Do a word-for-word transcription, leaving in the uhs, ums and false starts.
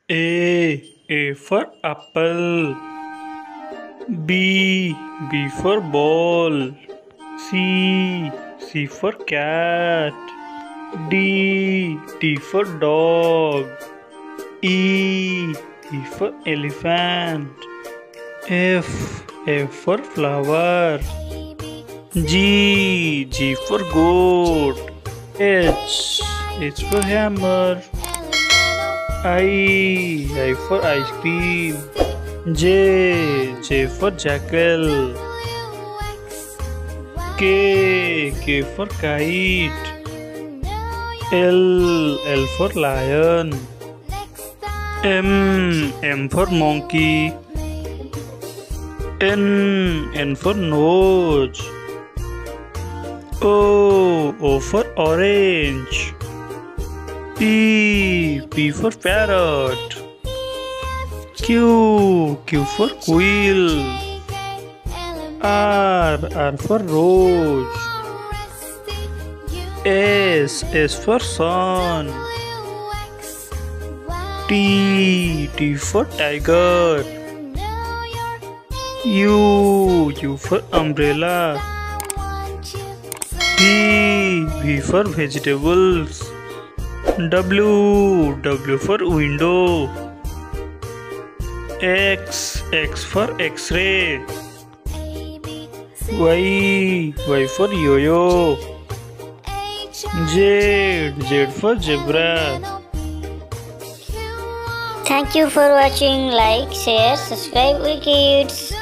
A. A for apple. B. B for ball. C. C for cat. D. D for dog. E. E for elephant. F. F for flower. G. G for goat. H. H for hammer. I. I for ice cream. J. J for jackal. K. K for kite. L. L for lion. M. M for monkey. N. N for nose. O. O for orange. P. P for parrot. Q. Q for quill. R. R for rose. S. S for sun. T. T for tiger. U. U for umbrella. V. V for vegetables. W. W for window. X. X for X-ray. Y. Y for yo-yo. Z. Z for zebra. Thank you for watching. Like, share, subscribe, kids.